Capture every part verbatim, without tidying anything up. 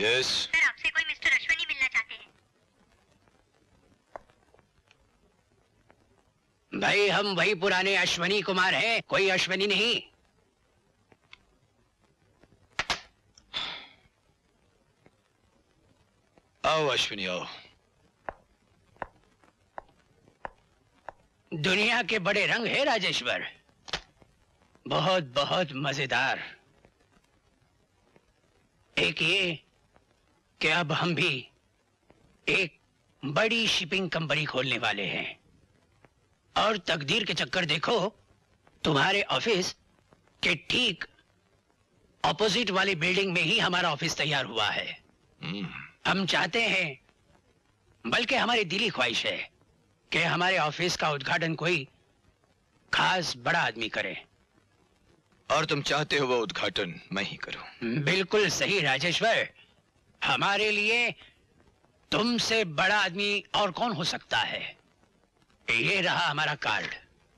Yes sir, आपसे कोई mister Ashwini मिलना चाहते हैं। भाई हम वही पुराने अश्विनी कुमार हैं, कोई अश्विनी नहीं। आओ अश्विनी आओ। दुनिया के बड़े रंग है राजेश्वर, बहुत बहुत मजेदार। एक ये कि अब हम भी एक बड़ी शिपिंग कंपनी खोलने वाले हैं, और तकदीर के चक्कर देखो, तुम्हारे ऑफिस के ठीक ऑपोजिट वाली बिल्डिंग में ही हमारा ऑफिस तैयार हुआ है। हम चाहते हैं, बल्कि हमारी दिली ख्वाहिश है कि हमारे ऑफिस का उद्घाटन कोई खास बड़ा आदमी करे। और तुम चाहते हो वो उद्घाटन मैं ही करूं? बिल्कुल सही राजेश्वर, हमारे लिए तुमसे बड़ा आदमी और कौन हो सकता है। ये रहा हमारा कार्ड।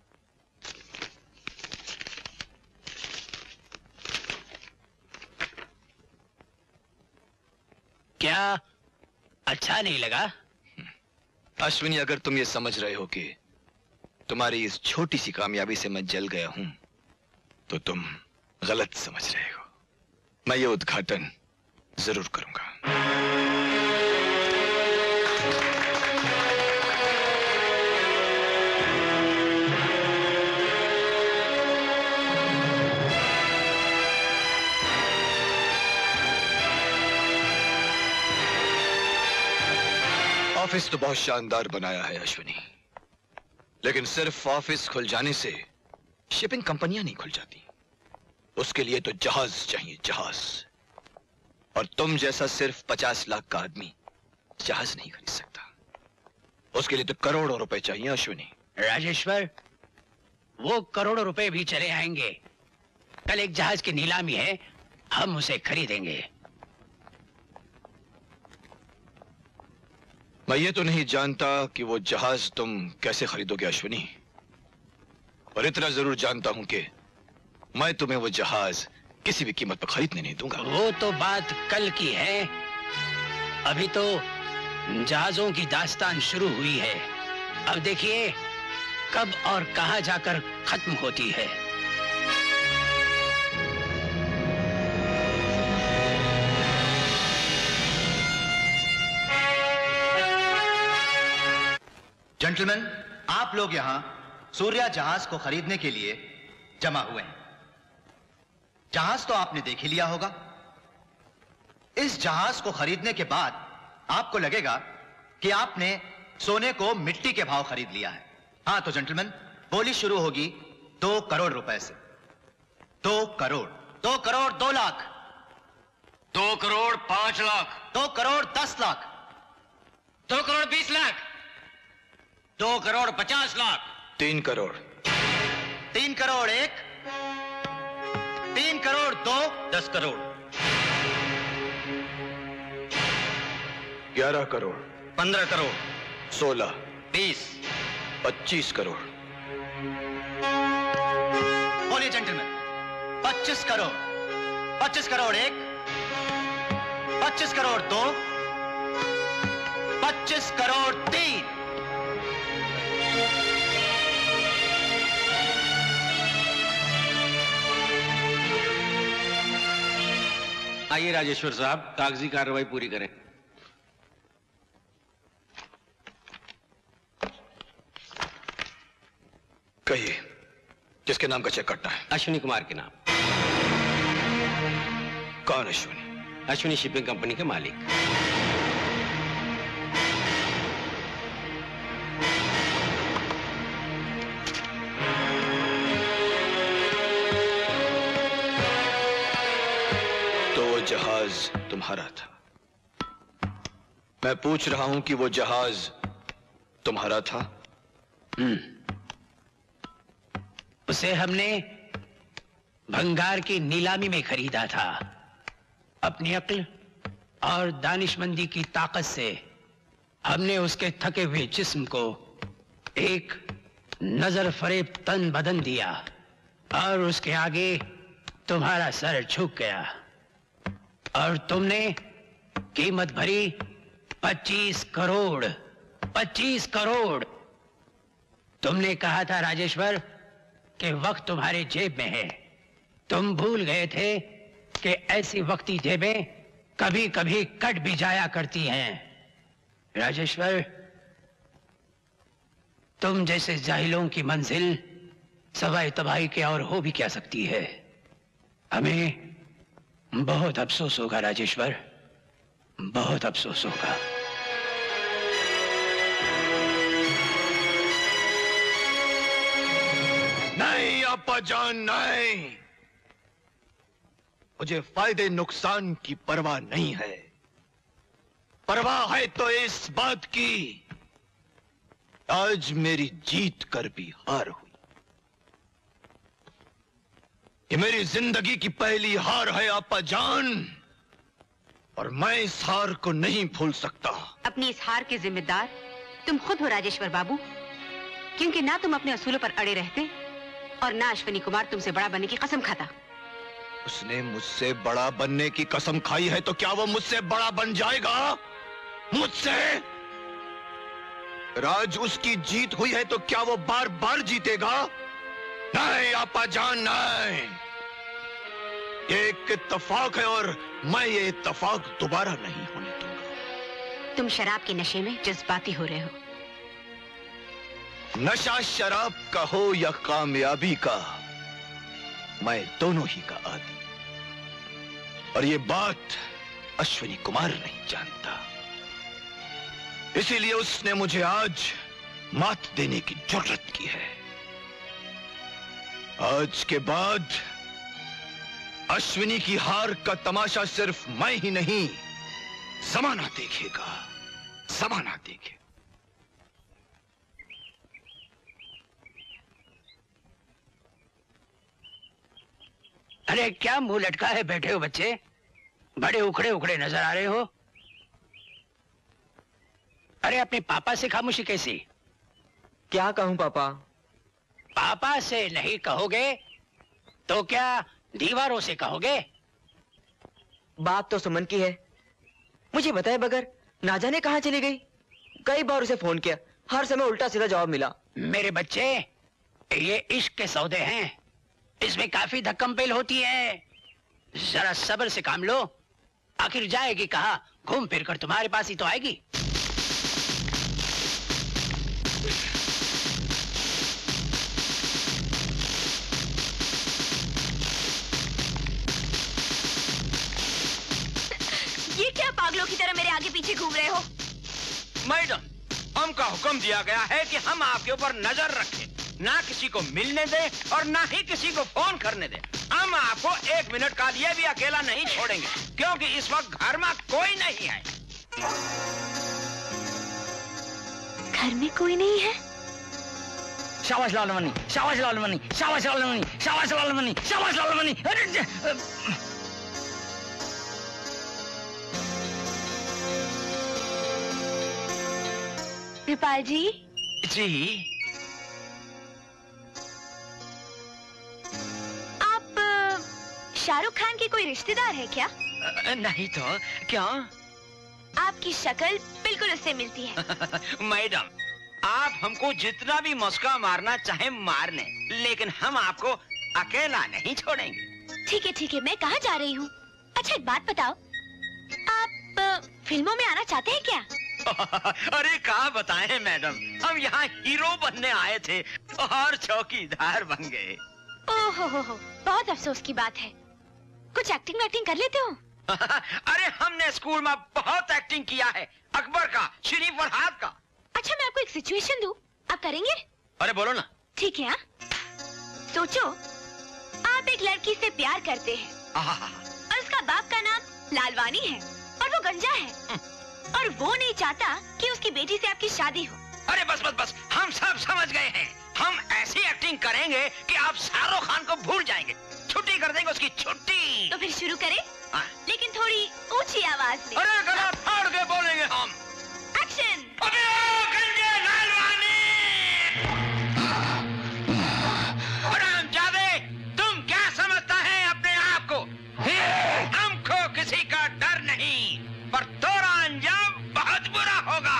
क्या अच्छा नहीं लगा? अश्विनी, अगर तुम ये समझ रहे हो कि तुम्हारी इस छोटी सी कामयाबी से मैं जल गया हूं, तो तुम गलत समझ रहे हो। मैं ये उद्घाटन जरूर करूंगा। ऑफिस तो बहुत शानदार बनाया है अश्विनी, लेकिन सिर्फ ऑफिस खुल जाने से शिपिंग कंपनियां नहीं खुल जाती। उसके लिए तो जहाज चाहिए, जहाज। और तुम जैसा सिर्फ पचास लाख का आदमी जहाज नहीं खरीद सकता। उसके लिए तो करोड़ों रुपए चाहिए अश्विनी। राजेश्वर, वो करोड़ों रुपए भी चले आएंगे। कल एक जहाज की नीलामी है, हम उसे खरीदेंगे। मैं ये तो नहीं जानता कि वो जहाज तुम कैसे खरीदोगे अश्विनी, पर इतना जरूर जानता हूं कि मैं तुम्हें वो जहाज किसी भी कीमत पर खरीदने नहीं दूंगा। वो तो बात कल की है, अभी तो जहाजों की दास्तान शुरू हुई है। अब देखिए कब और कहां जाकर खत्म होती है। जेंटलमैन, आप लोग यहां सूर्या जहाज को खरीदने के लिए जमा हुए हैं। जहाज तो आपने देख ही लिया होगा। इस जहाज को खरीदने के बाद आपको लगेगा कि आपने सोने को मिट्टी के भाव खरीद लिया है। हां तो जेंटलमैन, बोली शुरू होगी दो करोड़ रुपए से। दो करोड़, दो करोड़ दो लाख, दो करोड़ पांच लाख, दो करोड़ दस लाख, दो करोड़ बीस लाख, दो करोड़ पचास लाख, तीन करोड़, तीन करोड़ एक, तीन करोड़ दो, दस करोड़, ग्यारह करोड़, पंद्रह करोड़, सोलह, बीस, पच्चीस करोड़। बोलिए जेंटलमैन, पच्चीस करोड़, पच्चीस करोड़ एक, पच्चीस करोड़ दो, पच्चीस करोड़ तीन। आइए राजेश्वर साहब, कागजी कार्रवाई पूरी करें। कहिए, किसके नाम का चेक कटना है? अश्विनी कुमार के नाम। कौन अश्विनी? अश्विनी शिपिंग कंपनी के मालिक। जहाज तुम्हारा था। मैं पूछ रहा हूं कि वो जहाज तुम्हारा था? उसे हमने भंगार की नीलामी में खरीदा था। अपनी अक्ल और दानिशमंदी की ताकत से हमने उसके थके हुए जिस्म को एक नजर फरेब तन बदन दिया, और उसके आगे तुम्हारा सर झुक गया और तुमने कीमत भरी पच्चीस करोड़। पच्चीस करोड़। तुमने कहा था राजेश्वर कि वक्त तुम्हारे जेब में है। तुम भूल गए थे कि ऐसी वक्ती जेबें कभी कभी कट भी जाया करती हैं। राजेश्वर, तुम जैसे जाहिलों की मंजिल सवाए तबाही के और हो भी क्या सकती है। हमें बहुत अफसोस होगा राजेश्वर, बहुत अफसोस होगा। नहीं अप्पा जान, नहीं। मुझे फायदे नुकसान की परवाह नहीं है। परवाह है तो इस बात की, आज मेरी जीत कर भी हार हुई। ये मेरी जिंदगी की पहली हार है अप्पा जान, और मैं इस हार को नहीं भूल सकता। अपनी इस हार के जिम्मेदार तुम खुद हो राजेश्वर बाबू, क्योंकि ना तुम अपने असूलों पर अड़े रहते और ना अश्विनी कुमार तुमसे बड़ा बनने की कसम खाता। उसने मुझसे बड़ा बनने की कसम खाई है तो क्या वो मुझसे बड़ा बन जाएगा? मुझसे? राज उसकी जीत हुई है तो क्या वो बार बार जीतेगा? नहीं अप्पा जान, नहीं। ये एक इत्तेफाक है और मैं ये इत्तेफाक दोबारा नहीं होने दूंगा। तुम शराब के नशे में जज्बाती हो रहे हो। नशा शराब का हो या कामयाबी का, मैं दोनों ही का आदी। और ये बात अश्विनी कुमार नहीं जानता, इसीलिए उसने मुझे आज मात देने की जरूरत की है। आज के बाद अश्विनी की हार का तमाशा सिर्फ मैं ही नहीं, जमाना देखेगा, जमाना देखेगा। अरे क्या मुंह लटका है बैठे हो बच्चे? बड़े उखड़े उखड़े नजर आ रहे हो। अरे अपने पापा से खामोशी कैसी? क्या कहूं पापा? पापा से नहीं कहोगे तो क्या दीवारों से कहोगे? बात तो सुमन की है, मुझे बताए बगैर ना जाने कहां चली गई। कई बार उसे फोन किया, हर समय उल्टा सीधा जवाब मिला। मेरे बच्चे, ये इश्क के सौदे हैं, इसमें काफी धक्कम-पेल होती है। जरा सब्र से काम लो, आखिर जाएगी कहां? घूम फिर कर तुम्हारे पास ही तो आएगी। ये क्या पागलों की तरह मेरे आगे पीछे घूम रहे हो? मैडम, हमका हुक्म दिया गया है कि हम आपके ऊपर नजर रखें, ना किसी को मिलने दें और ना ही किसी को फोन करने दें। हम आपको एक मिनट का लिए भी अकेला नहीं छोड़ेंगे, क्योंकि इस वक्त घर में कोई नहीं है। घर में कोई नहीं है? शाबाश लालमनी, शाबाश लालमनी, शाबाश लालमनी, शाबाश लालमनी, शाबाश लालमनी। कृपाल जी। जी। आप अ, शाहरुख खान के कोई रिश्तेदार है क्या? नहीं तो क्या? आपकी शक्ल बिल्कुल उससे मिलती है। मैडम, आप हमको जितना भी मस्का मारना चाहे मार लें, लेकिन हम आपको अकेला नहीं छोड़ेंगे। ठीक है ठीक है, मैं कहाँ जा रही हूँ? अच्छा एक बात बताओ, आप अ, फिल्मों में आना चाहते हैं क्या? अरे कहा बताएं मैडम, हम यहाँ हीरो बनने आए थे और चौकीदार बन गए। ओहो हो हो, बहुत अफसोस की बात है। कुछ एक्टिंग वैक्टिंग कर लेते हो? अरे हमने स्कूल में बहुत एक्टिंग किया है, अकबर का, श्री फरहाद का। अच्छा मैं आपको एक सिचुएशन दूं, आप करेंगे? अरे बोलो ना। ठीक है। हाँ? सोचो आप एक लड़की से प्यार करते हैं और उसका बाप का नाम लालवानी है और वो गंजा है और वो नहीं चाहता कि उसकी बेटी से आपकी शादी हो। अरे बस बस बस, हम सब समझ गए हैं। हम ऐसी एक्टिंग करेंगे कि आप शाहरुख खान को भूल जाएंगे, छुट्टी कर देंगे उसकी छुट्टी। तो फिर शुरू करें? हाँ। लेकिन थोड़ी ऊंची आवाज में। अरे गला फाड़ के बोलेंगे हम। एक्शन। अबे ओ गंजे लालवानी! हरामजादे, तुम क्या समझता है अपने आप को? हमको किसी का डर नहीं, पर तोरा अंजाम बहुत बुरा होगा।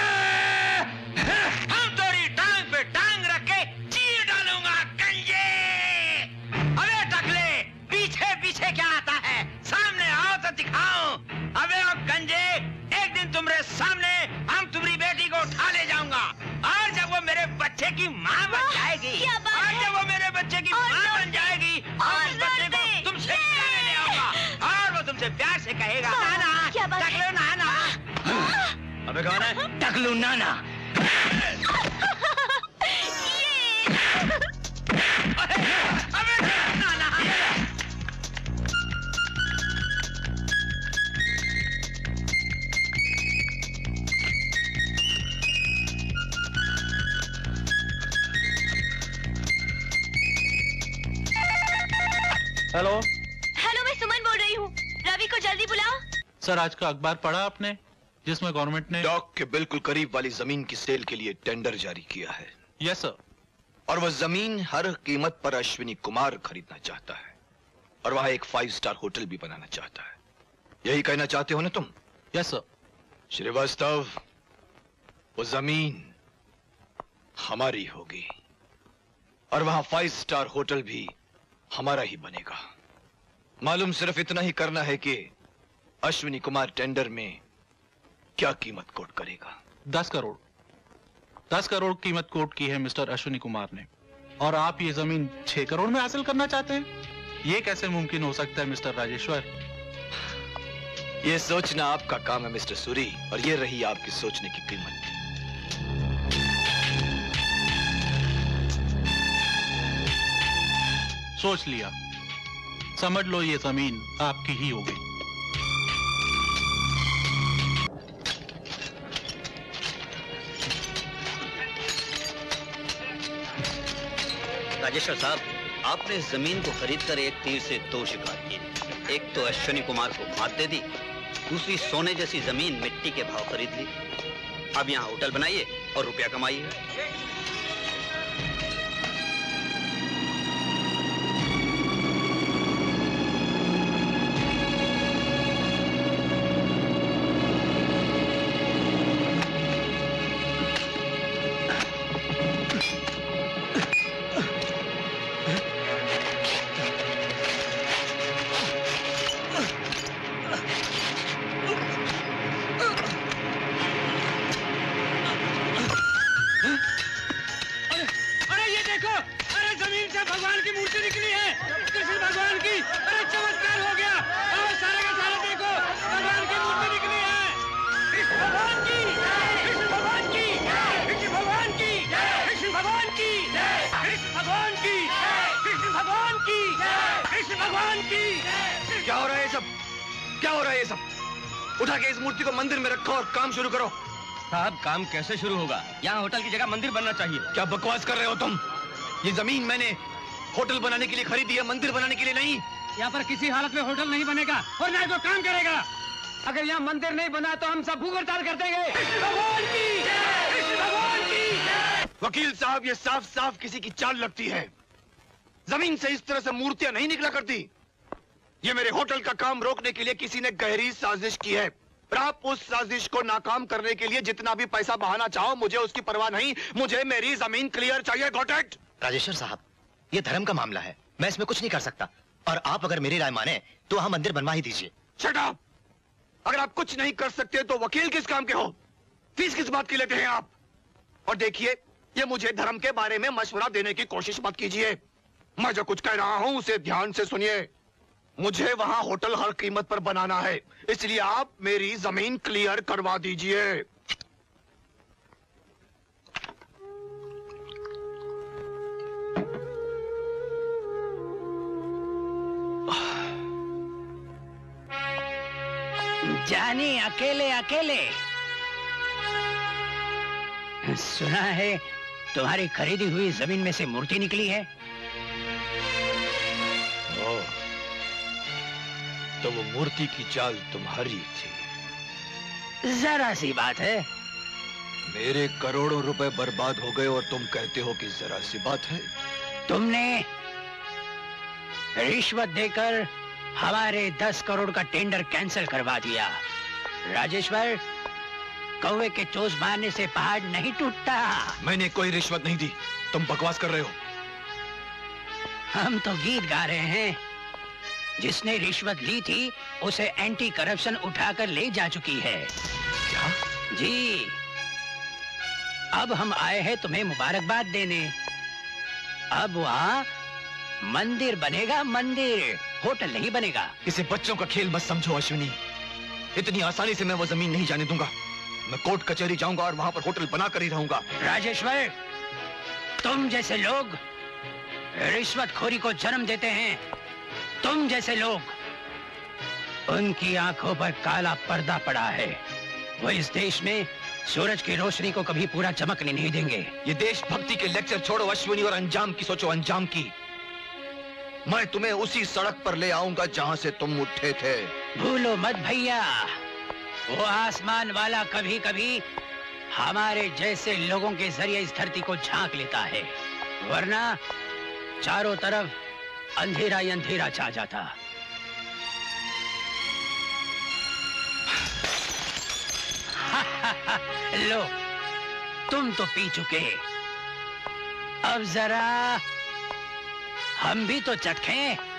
हम तोरी टांग पे टांग रख के चीर डालूंगा गंजे। अबे टकले, पीछे पीछे क्या आता है? सामने आओ तो दिखाओ। अबे ओ गंजे, एक दिन तुम्हारे सामने हम तुम्हारी बेटी को उठा ले जाऊंगा और जब वो मेरे बच्चे की माँ बन जाएगी, और जब वो मेरे बच्चे की माँ बन जाएगी और उस बच्चे को तुमसे मिलाने ले आऊंगा और वो तुमसे प्यार से कहेगा नाना, टकलू नाना। अबे कौन है? टकलू नाना। अबे नाना। हेलो हेलो, मैं सुमन बोल रही हूँ। रवि को जल्दी बुलाओ। सर, आज का अखबार पढ़ा आपने जिसमें गवर्नमेंट ने डॉक के बिल्कुल करीब वाली जमीन की सेल के लिए टेंडर जारी किया है। Yes sir. और वह जमीन हर कीमत पर अश्विनी कुमार खरीदना चाहता है और वहां एक फाइव स्टार होटल भी बनाना चाहता है। यही कहना चाहते हो ना तुम? Yes sir. श्रीवास्तव, वो जमीन हमारी होगी और वहां फाइव स्टार होटल भी हमारा ही बनेगा। मालूम सिर्फ इतना ही करना है कि अश्विनी कुमार टेंडर में क्या कीमत कोट करेगा। दस करोड़ दस करोड़ कीमत कोट की है मिस्टर अश्विनी कुमार ने, और आप ये जमीन छह करोड़ में हासिल करना चाहते हैं? ये कैसे मुमकिन हो सकता है मिस्टर राजेश्वर? ये सोचना आपका काम है मिस्टर सूरी, और ये रही आपकी सोचने की कीमत। सोच लिया, समझ लो ये जमीन आपकी ही होगी। राजेश्वर साहब, आपने इस जमीन को खरीदकर एक तीर से दो शिकार किए। एक तो अश्विनी कुमार को मात दे दी, दूसरी सोने जैसी जमीन मिट्टी के भाव खरीद ली। अब यहाँ होटल बनाइए और रुपया कमाइए। क्या हो रहा है ये सब? क्या हो रहा है ये सब? उठा के इस मूर्ति को मंदिर में रखो और काम शुरू करो। साहब, काम कैसे शुरू होगा? यहाँ होटल की जगह मंदिर बनना चाहिए। क्या बकवास कर रहे हो तुम? ये जमीन मैंने होटल बनाने के लिए खरीदी है, मंदिर बनाने के लिए नहीं। यहाँ पर किसी हालत में होटल नहीं बनेगा और ना कोई काम करेगा। अगर यहाँ मंदिर नहीं बना तो हम सब भूख हड़ताल कर देंगे। भगवान की जय, भगवान की जय। वकील साहब, ये साफ साफ किसी की चाल लगती है। जमीन से इस तरह से मूर्तियां नहीं निकला करती। ये मेरे होटल का काम रोकने के लिए किसी ने गहरी साजिश की है। और आप उस साजिश को नाकाम करने के लिए जितना भी पैसा बहाना चाहो, मुझे उसकी परवाह नहीं। मुझे मेरी जमीन क्लियर चाहिए। Got it? राजेश्वर साहब, ये धर्म का मामला है, मैं इसमें कुछ नहीं कर सकता। और आप अगर मेरी राय माने तो वहां मंदिर बनवा ही दीजिए। Shut up! अगर आप कुछ नहीं कर सकते तो वकील किस काम के हो? फीस किस बात की लेते हैं आप? और देखिए, ये मुझे धर्म के बारे में मशवरा देने की कोशिश मत कीजिए। मैं जो कुछ कह रहा हूं उसे ध्यान से सुनिए। मुझे वहां होटल हर कीमत पर बनाना है, इसलिए आप मेरी जमीन क्लियर करवा दीजिए। जानी अकेले अकेले। सुना है तुम्हारी खरीदी हुई जमीन में से मूर्ति निकली है। ओह, तो वो मूर्ति की चाल तुम्हारी थी। जरा सी बात है। मेरे करोड़ों रुपए बर्बाद हो गए और तुम कहते हो कि जरा सी बात है। तुमने रिश्वत देकर हमारे दस करोड़ का टेंडर कैंसिल करवा दिया। राजेश्वर, कौवे के चोंच मारने से पहाड़ नहीं टूटता। मैंने कोई रिश्वत नहीं दी, तुम बकवास कर रहे हो। हम तो गीत गा रहे हैं। जिसने रिश्वत ली थी उसे एंटी करप्शन उठाकर ले जा चुकी है। क्या? जी, अब हम आए हैं तुम्हें मुबारकबाद देने। अब वहाँ मंदिर बनेगा, मंदिर, होटल नहीं बनेगा। इसे बच्चों का खेल मत समझो अश्विनी। इतनी आसानी से मैं वो जमीन नहीं जाने दूंगा। मैं कोर्ट कचहरी जाऊंगा और वहां पर होटल बना कर ही रहूंगा। राजेश्वर, तुम जैसे लोग रिश्वतखोरी को जन्म देते हैं। तुम जैसे लोग, उनकी आंखों पर काला पर्दा पड़ा है। वो इस देश में सूरज की रोशनी को कभी पूरा चमकने नहीं देंगे। ये देशभक्ति के लेक्चर छोड़ो अश्विनी और अंजाम की सोचो, अंजाम की। मैं तुम्हें उसी सड़क पर ले आऊंगा जहां से तुम उठे थे। भूलो मत भैया, वो आसमान वाला कभी कभी हमारे जैसे लोगों के जरिए इस धरती को झांक लेता है, वरना चारों तरफ अंधेरा ही अंधेरा छा जाता। लो, तुम तो पी चुके, अब जरा हम भी तो चखें।